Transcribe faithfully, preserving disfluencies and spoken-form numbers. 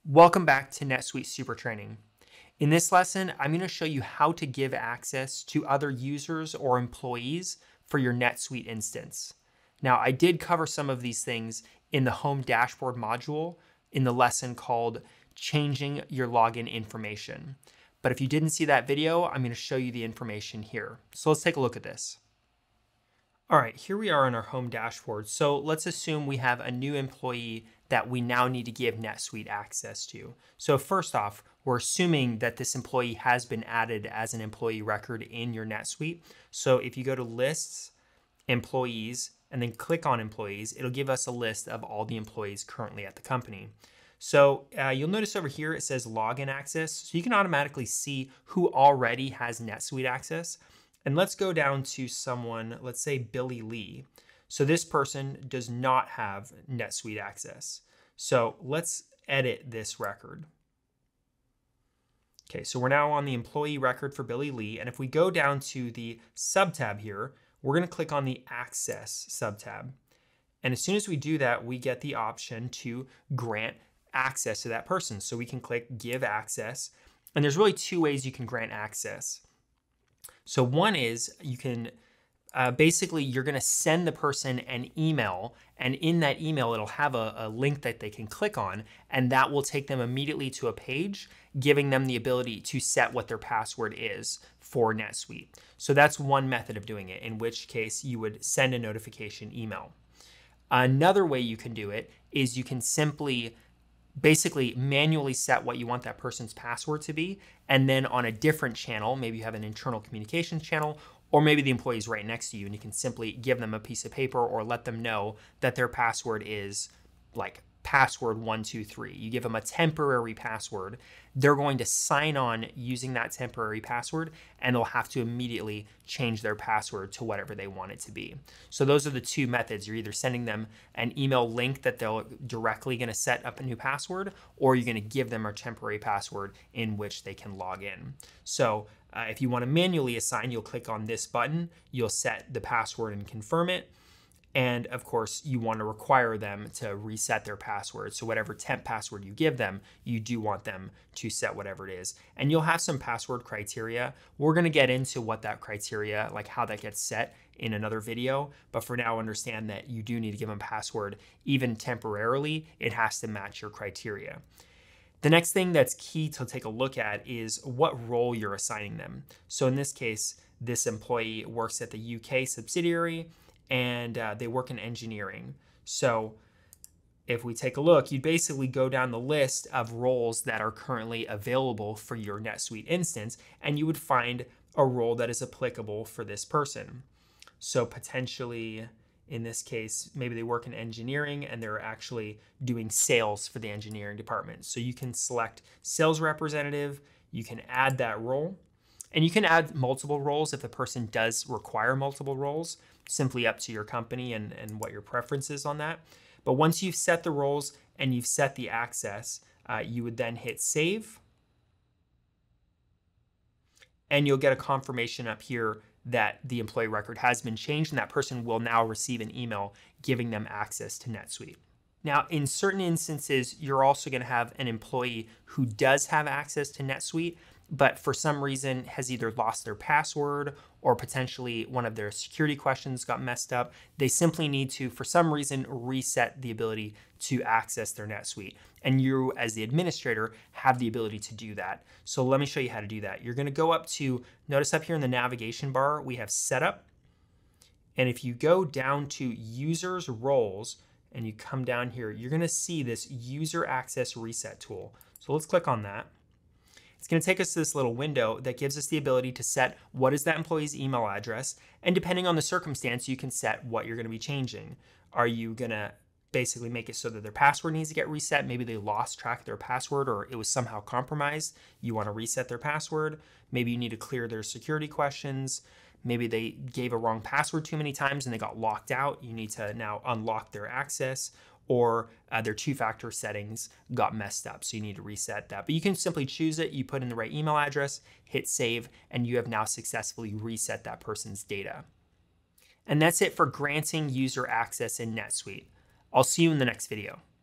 Welcome back to NetSuite Super Training. In this lesson, I'm going to show you how to give access to other users or employees for your NetSuite instance. Now, I did cover some of these things in the Home Dashboard module in the lesson called Changing Your Login Information. But if you didn't see that video, I'm going to show you the information here. So let's take a look at this. All right, here we are in our home dashboard. So let's assume we have a new employee that we now need to give NetSuite access to. So first off, we're assuming that this employee has been added as an employee record in your NetSuite. So if you go to Lists, Employees, and then click on Employees, it'll give us a list of all the employees currently at the company. So uh, you'll notice over here it says Login Access. So you can automatically see who already has NetSuite access. And let's go down to someone, let's say Billy Lee. So this person does not have NetSuite access. So let's edit this record. Okay, so we're now on the employee record for Billy Lee. And if we go down to the subtab here, we're going to click on the Access subtab. And as soon as we do that, we get the option to grant access to that person. So we can click Give Access. And there's really two ways you can grant access. So one is you can uh, basically you're going to send the person an email, and in that email it'll have a, a link that they can click on, and that will take them immediately to a page giving them the ability to set what their password is for NetSuite. So that's one method of doing it, in which case you would send a notification email. Another way you can do it is you can simply basically manually set what you want that person's password to be. And then on a different channel, maybe you have an internal communications channel, or maybe the employee's right next to you and you can simply give them a piece of paper or let them know that their password is like password one two three. You give them a temporary password. They're going to sign on using that temporary password, and they'll have to immediately change their password to whatever they want it to be. So those are the two methods. You're either sending them an email link that they're directly going to set up a new password, or you're going to give them a temporary password in which they can log in. So uh, if you want to manually assign, you'll click on this button, you'll set the password and confirm it. And of course, you want to require them to reset their password. So whatever temp password you give them, you do want them to set whatever it is. And you'll have some password criteria. We're going to get into what that criteria, like how that gets set in another video. But for now, understand that you do need to give them a password. Even temporarily, it has to match your criteria. The next thing that's key to take a look at is what role you're assigning them. So in this case, this employee works at the U K subsidiary, and uh, they work in engineering. So if we take a look, you'd basically go down the list of roles that are currently available for your NetSuite instance, and you would find a role that is applicable for this person. So potentially, in this case, maybe they work in engineering and they're actually doing sales for the engineering department. So you can select sales representative, you can add that role. And you can add multiple roles if the person does require multiple roles, simply up to your company and, and what your preference is on that. But once you've set the roles and you've set the access, uh, you would then hit save. And you'll get a confirmation up here that the employee record has been changed, and that person will now receive an email giving them access to NetSuite. Now, in certain instances, you're also going to have an employee who does have access to NetSuite, but for some reason has either lost their password or potentially one of their security questions got messed up. They simply need to, for some reason, reset the ability to access their NetSuite. And you, as the administrator, have the ability to do that. So let me show you how to do that. You're going to go up to, notice up here in the navigation bar, we have Setup. And if you go down to Users Roles, and you come down here, you're going to see this User Access Reset tool. So let's click on that. It's going to take us to this little window that gives us the ability to set what is that employee's email address. And depending on the circumstance, you can set what you're going to be changing. Are you going to basically make it so that their password needs to get reset? Maybe they lost track of their password or it was somehow compromised. You want to reset their password. Maybe you need to clear their security questions. Maybe they gave a wrong password too many times and they got locked out. You need to now unlock their access. Or uh, their two-factor settings got messed up, so you need to reset that. But you can simply choose it, you put in the right email address, hit save, and you have now successfully reset that person's data. And that's it for granting user access in NetSuite. I'll see you in the next video.